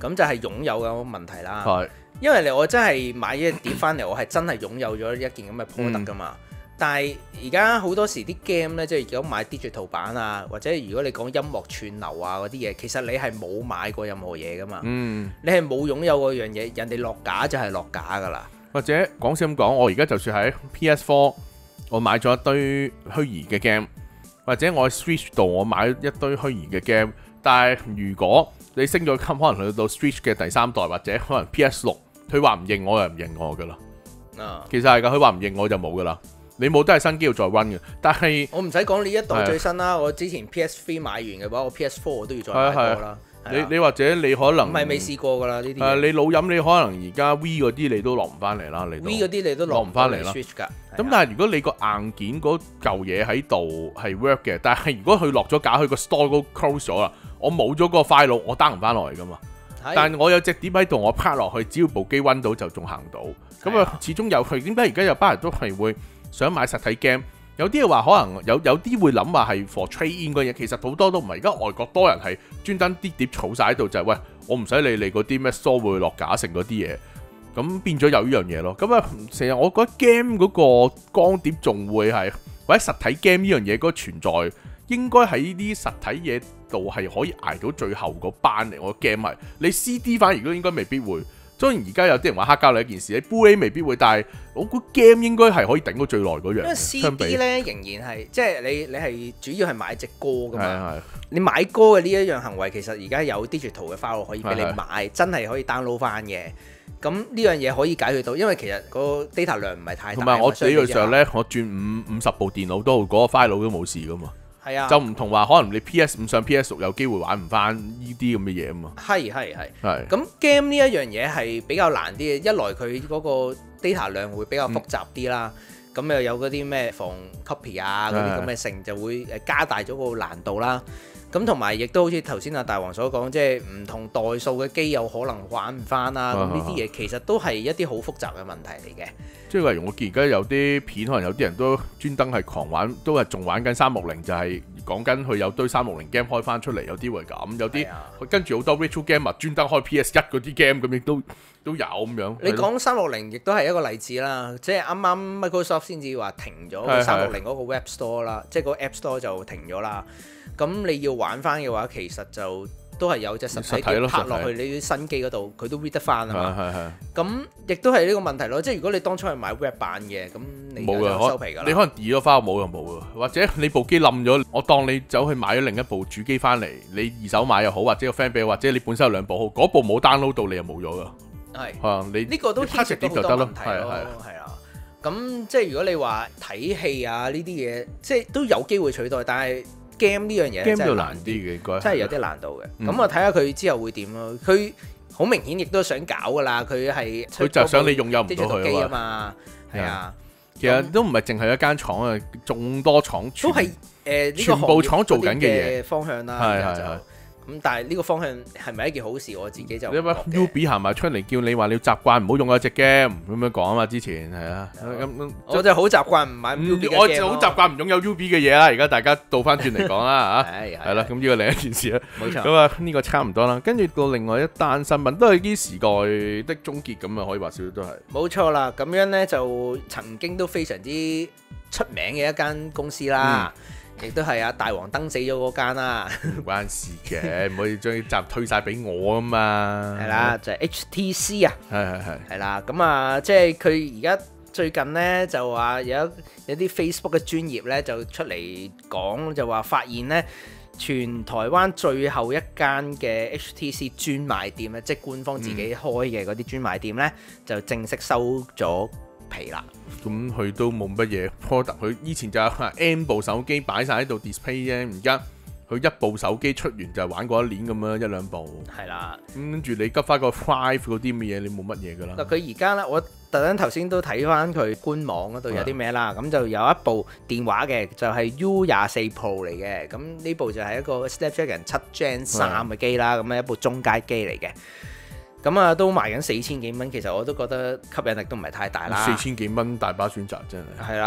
Speaker 1: 咁就係擁有嘅問題啦。
Speaker 2: 係，
Speaker 1: 因為你我真係買咗隻碟翻嚟，我係真係擁有咗一件咁嘅 product 噶嘛。嗯、但係而家好多時啲 game 咧，即係如果買 digital 版啊，或者如果你講音樂串流啊嗰啲嘢，其實你係冇買過任何嘢噶嘛。嗯，你係冇擁有嗰樣嘢，人哋落架就係落架噶啦。
Speaker 2: 或者講笑咁講，我而家就算喺 P S 四，我買咗一堆虛擬嘅 game，或者我喺 Switch 度我買一堆虛擬嘅 game，但係如果你升咗級，可能去到 Switch 嘅第三代或者可能 P S 六，佢話唔認我又唔認我噶啦。啊，其實係噶，佢話唔認我就冇噶啦。你冇都係新機要再 run 嘅，但係
Speaker 1: 我唔使講呢一代最新啦。我之前 P S 三買完嘅話，我 P S 四我都要再買過啦。
Speaker 2: 你你或者你可能
Speaker 1: 唔係未試過㗎啦呢啲。
Speaker 2: 誒，你老飲你可能而家 V 嗰啲你都落唔翻嚟啦，你
Speaker 1: V 嗰啲你都落唔翻嚟啦。
Speaker 2: 咁但係如果你個硬件嗰嚿嘢喺度係 work 嘅，但係如果佢落咗架，佢個 store 都 close 咗啦，我冇咗個 file，我 down 唔翻落嚟㗎嘛。但係我有隻碟喺度，我拍落去，只要部機溫到就仲行到。咁啊，始終有佢。點解而家有班人都係會想買實體 game？有啲話可能有有啲會諗話係 for trade in 嗰嘢，其實好多都唔係。而家外國多人係專登啲碟儲晒喺度，就係、是、喂，我唔使理你嗰啲咩 store 會落架成嗰啲嘢，咁變咗有呢樣嘢咯。咁啊，成日我覺得 game 嗰個光碟仲會係或者實體 game 呢樣嘢嗰個存在，應該喺呢啲實體嘢度係可以捱到最後嗰班嚟。我 game 係你 C D 反而都應該未必會。當然而家有啲人話黑膠係一件事，你 Blu-ray 未必會，但係我估 game 應該係可以頂到最耐嗰樣。因為
Speaker 1: C D 咧仍然係即係你你係主要係買隻歌㗎嘛。
Speaker 2: 係係
Speaker 1: 你買歌嘅呢一樣行為，其實而家有 digital 嘅 file 可以俾你買，係係真係可以 download 翻嘅。咁呢樣嘢可以解決到，因為其實個 data 量唔係太大。
Speaker 2: 同埋我理論上咧，我轉五五十部電腦都嗰個 file 都冇事㗎嘛。
Speaker 1: 係啊，
Speaker 2: 就唔同話，可能你 P S 五上 P S 六有機會玩唔翻呢啲咁嘅嘢啊嘛。係
Speaker 1: 係係。
Speaker 2: 係。
Speaker 1: 咁 game 呢一樣嘢係比較難啲嘅，一來佢嗰個 data 量會比較複雜啲啦，咁、嗯、又有嗰啲咩防 copy 啊嗰啲咁嘅性，就會誒加大咗個難度啦。咁同埋亦都好似頭先阿大王所講，即係唔同代數嘅機有可能玩唔翻啦。咁呢啲嘢其實都係一啲好複雜嘅問題嚟嘅。即係
Speaker 2: 例如我見而家有啲片，可能有啲人都專登係狂玩，都係仲玩緊三六零，就係講緊佢有堆三六零 game 開翻出嚟，有啲會咁，有啲佢跟住好多 retro game 專登開 P S 一嗰啲 game 咁亦都都有咁樣。
Speaker 1: 你講三六零亦都係一個例子啦，即係啱啱 Microsoft 先至話停咗三六零嗰個 Web Store 啦，即係個 App Store 就停咗啦。咁你要玩翻嘅話，其實就都係有隻實體機拍落去你啲新機嗰度，佢都 read 得翻啊嘛。咁亦都係呢個問題咯。即係如果你當初係買 Web 版嘅，咁你就收皮㗎啦。
Speaker 2: 你可能 delete 咗翻冇就冇啊，或者你部機冧咗，我當你走去買咗另一部主機翻嚟，你二手買又好，或者個 friend 俾，或者你本身有兩部好，嗰部冇 download 到，你又冇咗㗎。
Speaker 1: 係
Speaker 2: 啊，你
Speaker 1: 呢個都牽涉到好多問題咯。
Speaker 2: 係
Speaker 1: 啊，咁即係如果你話睇戲啊呢啲嘢，即係都有機會取代，但係game 呢樣嘢真係難啲嘅，應該真係有啲難度嘅。咁我睇下佢之後會點咯。佢好明顯亦都想搞噶啦，佢係
Speaker 2: 佢就想你擁有唔到佢
Speaker 1: 啊嘛。係啊，
Speaker 2: 其實都唔係淨係一間廠啊，眾多廠
Speaker 1: 都係誒
Speaker 2: 全部廠做緊嘅嘢
Speaker 1: 方向啦。
Speaker 2: 係係係。
Speaker 1: 咁但係呢個方向係咪一件好事？我自己就
Speaker 2: 因為 U B 行埋出嚟叫你話你要習慣唔好用嗰隻 game 咁樣講啊嘛，之前係啊，咁
Speaker 1: 我就好習慣唔買 U B 嘅 game 咯。
Speaker 2: 我就好習慣唔擁有 U B 嘅嘢啦。而家大家倒翻轉嚟講啦嚇，係係啦，咁呢個另一件事啦。
Speaker 1: 冇錯。
Speaker 2: 咁啊呢個差唔多啦，跟住到另外一單新聞都係啲時代的終結咁啊，可以話少少都係。
Speaker 1: 冇錯啦，咁樣咧就曾經都非常之出名嘅一間公司啦。亦都係啊，大王登死咗嗰間啦，
Speaker 2: 唔關事嘅，唔可以將啲責任推晒俾我啊嘛。
Speaker 1: 係啦，就係 H T C 啊，
Speaker 2: 係係係，
Speaker 1: 係啦，咁啊，即係佢而家最近咧就話有有啲 Facebook 嘅專頁咧就出嚟講，就話發現咧全台灣最後一間嘅 H T C 專賣店咧，即係官方自己開嘅嗰啲專賣店咧，嗯、就正式收咗皮啦。
Speaker 2: 咁佢都冇乜嘢 product，佢以前就有 N 部手機擺晒喺度 display 啫，而家佢一部手機出完就玩過一年咁樣一兩部。係啦，咁跟住你急翻個 Five 嗰啲咁嘅嘢，你冇乜嘢噶啦。
Speaker 1: 嗱，佢而家咧，我特登頭先都睇翻佢官網嗰度有啲咩啦，咁就有一部電話嘅，就係 U 廿四 Pro 嚟嘅，咁呢部就係一個 Snapdragon 七 Gen 三嘅機啦，咁樣一部中階機嚟嘅。咁啊，都賣緊四千幾蚊，其實我都覺得吸引力都唔係太大啦。
Speaker 2: 四千幾蚊大把選擇真係。
Speaker 1: 係啦，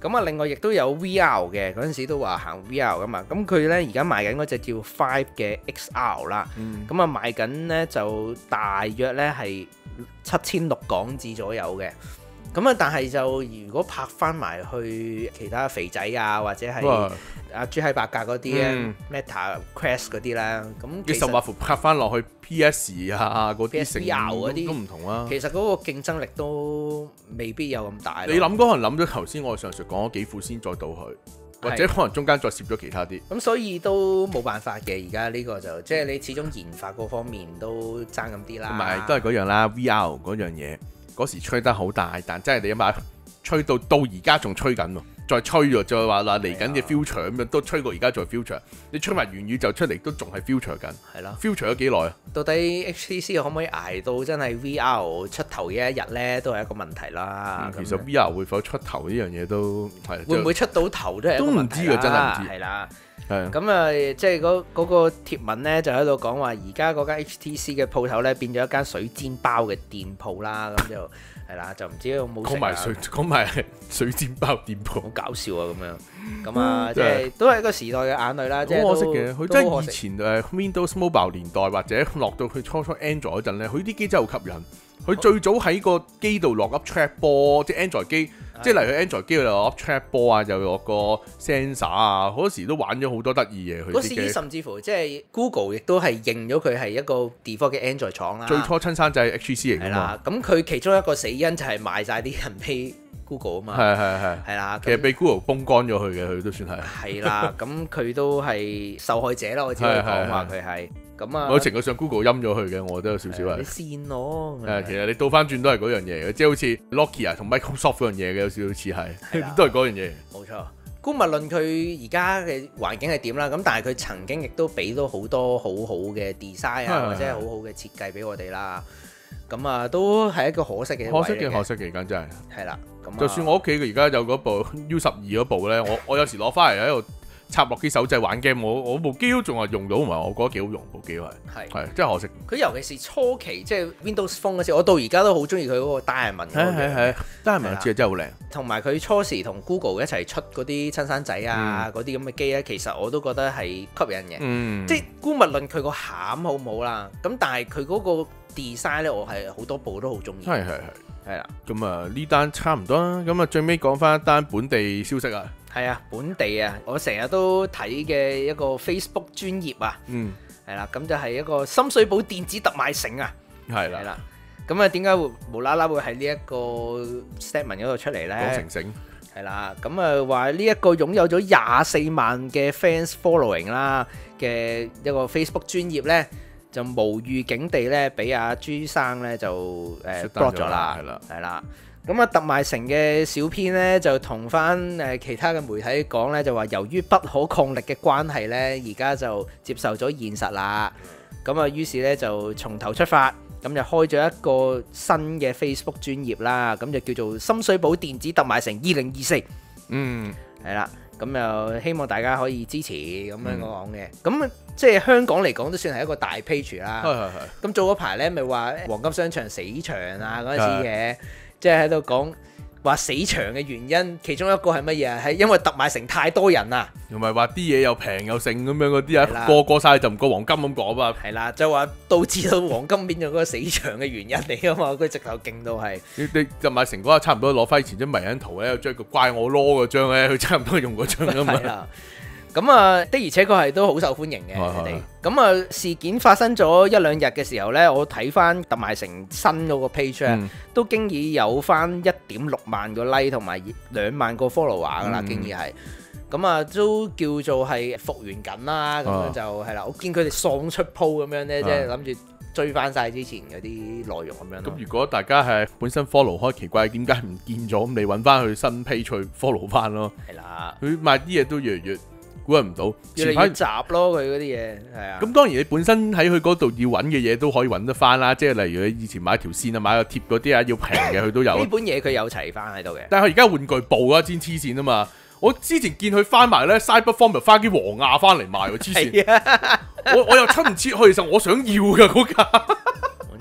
Speaker 1: 咁啊，另外亦都有 V R 嘅，嗰陣時都話行 V R 噶嘛。咁佢呢而家賣緊嗰隻叫 Five 嘅 X R 啦。咁啊、嗯、賣緊呢就大約呢係七千六港紙左右嘅。咁啊，但係就如果拍翻埋去其他肥仔啊，或者係阿朱喺八格嗰啲咧、嗯、Meta Quest 嗰啲啦，咁
Speaker 2: 你甚至乎拍翻落去 P S 啊嗰啲
Speaker 1: V R 嗰啲
Speaker 2: 都唔同啊。
Speaker 1: 其實嗰個競爭力都未必有咁大。
Speaker 2: 你諗可能諗咗頭先我上述講嗰幾款先再到去，或者可能中間再攝咗其他啲。
Speaker 1: 咁所以都冇辦法嘅，而家呢個就即係你始終研發嗰方面都爭咁啲啦。
Speaker 2: 同埋都係嗰樣啦 ，V R 嗰樣嘢嗰時吹得好大，但真係你諗下，吹到到而家仲吹緊喎。再吹喎，再話嗱嚟緊嘅 future 咁樣都吹過而家再 future， 你吹埋元宇宙出嚟都仲係 future 緊，係啦 future 咗幾耐啊？到
Speaker 1: 底 H T C 可唔可以捱到真係 V R 出頭嘅一日呢？都係一個問題啦。
Speaker 2: 嗯、其實 V R 會否出頭呢樣嘢都係
Speaker 1: 會唔會出到頭都係一個問題啦。都唔知㗎，真係唔知。係啦，咁啊，即係嗰嗰個貼文呢，就喺度講話，而家嗰間 H T C 嘅鋪頭呢，變咗一間水煎包嘅店鋪啦，咁就。係啦，就唔知有冇
Speaker 2: 講埋水講埋水煎包店鋪，
Speaker 1: 好搞笑啊！咁樣咁啊，即係都係一個時代嘅眼淚啦。即係
Speaker 2: 可惜嘅，佢真係以前誒 Windows Mobile 年代或者落到佢初初 Android 嗰陣咧，佢啲機真係好吸引。佢最早喺個機度落粒 track 波，即係 Android 機，即係例如 Android 機度落粒 track 波啊，又落個 sensor 啊，好多時都玩咗好多得意嘢。
Speaker 1: 嗰時甚至乎即係 Google 亦都係認咗佢係一個 default 嘅 Android 廠啦。
Speaker 2: 最初親生仔係 H T C 嚟㗎嘛。係
Speaker 1: 啦，咁佢其中一個死因就係賣晒啲人俾 Google 啊嘛。
Speaker 2: 係係係。係啦，其實俾 Google 崩乾咗佢嘅，佢都算係。
Speaker 1: 係啦，咁佢都係受害者啦，我只可以講話佢係。咁啊，
Speaker 2: 某程度上 Google 陰咗佢嘅，我覺得有少少係。
Speaker 1: 你線我。
Speaker 2: 誒，其實你倒翻轉都係嗰樣嘢嘅，即係好似 Nokia 同 Microsoft 嗰樣嘢嘅，有少少似係，都係嗰樣嘢。
Speaker 1: 冇錯。姑勿論佢而家嘅環境係點啦，咁但係佢曾經亦都俾到好多好好嘅 design 啊，或者係好好嘅設計俾我哋啦。咁啊，都係一個可惜嘅。
Speaker 2: 可惜嘅，可惜嘅，而家真係。
Speaker 1: 係啦。咁
Speaker 2: 就算我屋企佢而家有嗰部 U 十二嗰部咧，我我有時攞翻嚟喺度插落啲手掣玩 game， 我我部機都仲係用到，唔係我覺得幾好用部機係，係係真係可惜。佢
Speaker 1: 尤其是初期即係 Windows Phone 嗰時，我到而家都好中意佢嗰個 Diamond 嗰個嘅。係係係
Speaker 2: Diamond 真係好靚。同
Speaker 1: 埋佢初時同 Google 一齊出嗰啲親生仔啊，嗰啲咁嘅機咧，其實我都覺得係吸引嘅。嗯、即係姑勿論佢個餡好唔好啦，咁但係佢嗰個 design 咧，我係好多部都好中意。
Speaker 2: 係係係係啦。咁啊呢單差唔多啦，咁啊最尾講翻一單本地消息啊。
Speaker 1: 係啊，本地啊，我成日都睇嘅一個 Facebook 專頁啊，嗯，係啦，咁就係一個深水埗電子特賣城啊，係啦，係啦，咁啊點解會無啦啦會喺呢一個 statement 嗰度出嚟咧？
Speaker 2: 講成成
Speaker 1: 係啦，咁啊話呢一個擁有咗廿四萬嘅 fans following 啦嘅一個 Facebook 專頁咧，就無預警地咧俾阿朱生咧就誒 block 咗啦，係啦，係啦。咁啊，特賣城嘅小編咧就同翻誒其他嘅媒體講咧，就話由於不可抗力嘅關係咧，而家就接受咗現實啦。咁啊，於是咧就從頭出發，咁就開咗一個新嘅 Facebook 專頁啦。咁就叫做深水埗電子特賣城二零二四。嗯，係啦。咁又希望大家可以支持咁樣講嘅。咁、嗯、即係香港嚟講都算係一個大 page 啦。係係係。咁早嗰排咧咪話黃金商場死場啊嗰陣時嘅。即係喺度講話死場嘅原因，其中一個係乜嘢啊？係因為特賣城太多人啊，
Speaker 2: 同埋話啲嘢又平又剩咁樣嗰啲啊，過過晒就唔過黃金咁講嘛。
Speaker 1: 係啦，就話導致到黃金變咗嗰個死場嘅原因嚟啊嘛，佢直頭勁到係。
Speaker 2: 你你特賣城嗰日差唔多攞翻以前張迷因圖咧，將個怪我攞嗰張咧，佢差唔多用嗰張啊嘛。咁啊，的而且確係都好受歡迎嘅佢哋。咁啊，事件發生咗一兩日嘅時候呢，我睇翻特賣城新嗰個 page 咧，嗯、都經已有翻一點六萬個 like 同埋兩萬個 follower 噶啦，經已係。咁啊，都叫做係復原緊啦。咁樣就係啦，我見佢哋喪出 po 咁樣呢，即係諗住追翻晒之前嗰啲內容咁樣。咁如果大家係本身 follow 開奇怪，點解唔見咗？咁你揾翻佢新 page 去 follow 翻咯。係啦，佢賣啲嘢都越嚟越。估唔到，
Speaker 1: 越嚟越雜咯，佢嗰啲嘢係啊。
Speaker 2: 咁當然你本身喺佢嗰度要揾嘅嘢都可以揾得翻啦，即係例如你以前買條線啊、買個貼嗰啲啊，要平嘅佢都有。
Speaker 1: 呢本嘢佢有齊翻喺度嘅。
Speaker 2: 但係佢而家玩具部啊，先黐線啊嘛！我之前見佢翻埋咧 Cyberform 又翻啲黃亞翻嚟賣喎，黐線。我我又出唔切去，其實我想要㗎嗰架。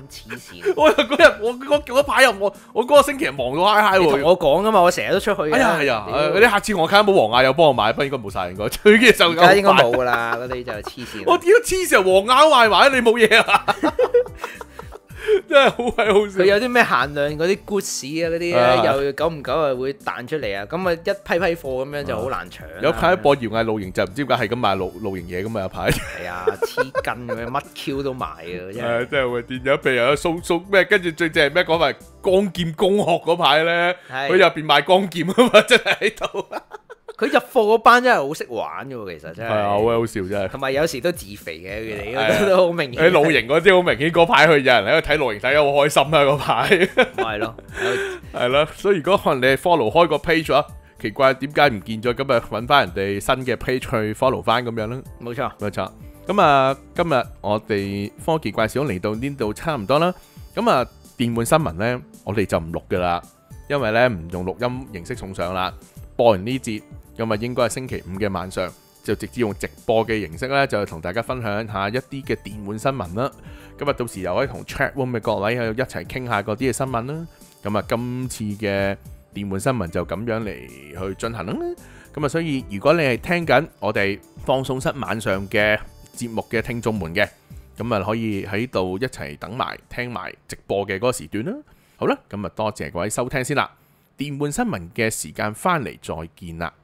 Speaker 1: 黐線。
Speaker 2: 我嗰日我嗰嗰排又我我嗰個星期忙到嗨嗨
Speaker 1: 你同
Speaker 2: 喎。
Speaker 1: 我講噶嘛，我成日都出去嘅。
Speaker 2: 哎呀係啊，
Speaker 1: 屌
Speaker 2: 誒你下次我睇下有冇黃亞友幫我買，不過應該冇晒應該。最嘅就
Speaker 1: 而家應該冇噶啦，嗰啲就黐線。
Speaker 2: 我屌黐線，黃亞賣埋，你冇嘢啊？真係好鬼好笑。
Speaker 1: 佢有啲咩限量嗰啲 goods 啊嗰啲咧，
Speaker 2: 啊
Speaker 1: 又久唔久啊會彈出嚟啊，咁啊一批批貨咁樣就好難搶啦。
Speaker 2: 有排播搖嗌露營就唔知點解係咁賣露露營嘢咁嘛，有排。
Speaker 1: 係啊，黐筋咁樣，乜 Q 都賣啊，真係。
Speaker 2: 誒，真係會電有譬如有送送咩，跟住最正係咩講埋光劍工學嗰排咧，
Speaker 1: 係
Speaker 2: 佢入邊賣光劍啊嘛，真係喺度。
Speaker 1: 佢入貨嗰班真係好識玩嘅喎，其實真係。
Speaker 2: 係啊，好鬼好笑真係。
Speaker 1: 同埋有時都自肥嘅佢哋，
Speaker 2: 係啊
Speaker 1: 我覺得都好明顯。
Speaker 2: 誒露營嗰啲好明顯，嗰排佢有人喺度睇露營睇得好開心啦，嗰排。
Speaker 1: 咪係咯，
Speaker 2: 係咯，所以如果可能你係 follow 開個 page 啊，奇怪點解唔見咗，咁啊揾翻人哋新嘅 page 去 follow 翻咁樣啦。
Speaker 1: 冇錯。
Speaker 2: 冇錯。咁啊，今日我哋科技怪小嚟到呢度差唔多啦。咁啊，電玩新聞呢，我哋就唔錄噶啦，因為呢唔用錄音形式送上啦。播完呢節，咁啊應該係星期五嘅晚上，就直接用直播嘅形式呢，就同大家分享下一啲嘅電玩新聞啦。咁啊，到時又可以同 chat room 嘅各位喺度一齊傾下嗰啲嘅新聞啦。咁啊，今次嘅電玩新聞就咁樣嚟去進行啦。咁啊，所以如果你係聽緊我哋放送室晚上嘅節目嘅聽眾們嘅，咁啊可以喺度一齊等埋聽埋直播嘅嗰個時段啦。好啦，咁啊多謝各位收聽先啦。電玩新聞嘅時間翻嚟再見啦。